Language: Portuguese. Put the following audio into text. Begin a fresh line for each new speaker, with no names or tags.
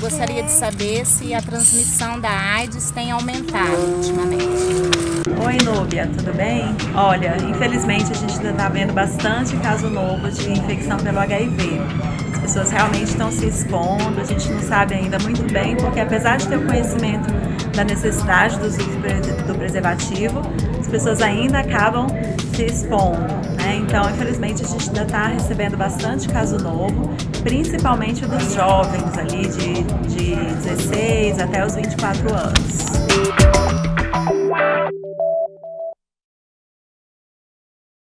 gostaria de saber se a transmissão da AIDS tem aumentado ultimamente.
Oi, Núbia, tudo bem? Olha, infelizmente a gente ainda está vendo bastante caso novo de infecção pelo HIV. As pessoas realmente estão se expondo, a gente não sabe ainda muito bem, porque apesar de ter o conhecimento da necessidade do uso do preservativo, as pessoas ainda acabam se expondo, né? Então, infelizmente, a gente ainda está recebendo bastante caso novo, principalmente dos jovens ali de 16 até os 24 anos.